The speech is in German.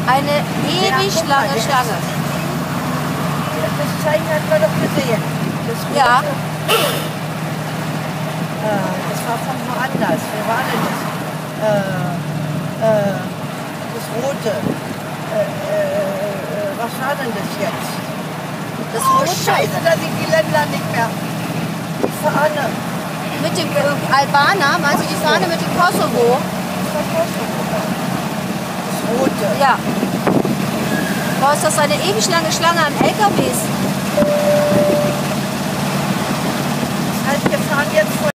Eine ewig lange Schlange. Das Zeichen hat man doch gesehen. Das Ja. Das war von woanders. Wer war denn das? Das Rote. Was war denn das jetzt? Das Oh, Rote Scheiße, da sind die Länder nicht mehr. Die Fahne. mit dem Albaner, meinst du die Fahne mit dem Kosovo? Das Rote. Ja. Boah, ist das eine ewig lange Schlange an LKWs? Das heißt, wir fahren jetzt von